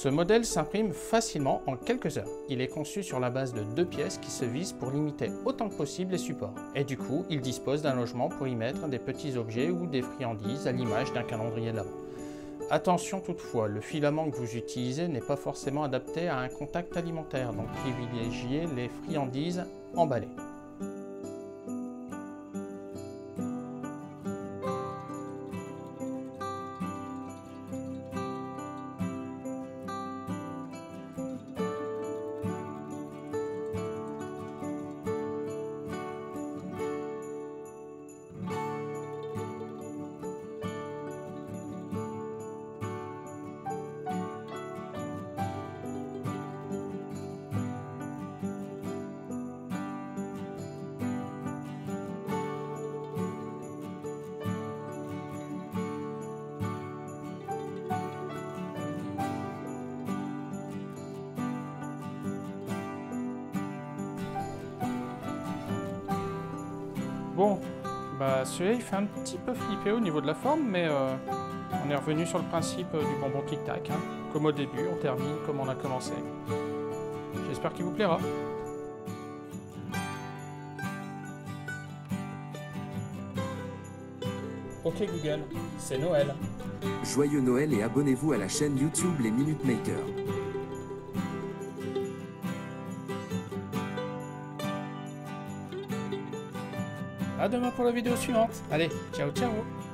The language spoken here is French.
Ce modèle s'imprime facilement en quelques heures. Il est conçu sur la base de 2 pièces qui se vissent pour limiter autant que possible les supports. Et du coup, il dispose d'un logement pour y mettre des petits objets ou des friandises à l'image d'un calendrier de l'Avent. Attention toutefois, le filament que vous utilisez n'est pas forcément adapté à un contact alimentaire, donc privilégiez les friandises emballées. Bon, bah celui-là il fait un petit peu flipper au niveau de la forme, mais on est revenu sur le principe du bonbon tic-tac, hein. Comme au début, on termine comme on a commencé. J'espère qu'il vous plaira. Ok Google, c'est Noël. Joyeux Noël et abonnez-vous à la chaîne YouTube Les Minute Makers. À demain pour la vidéo suivante. Allez, ciao ciao.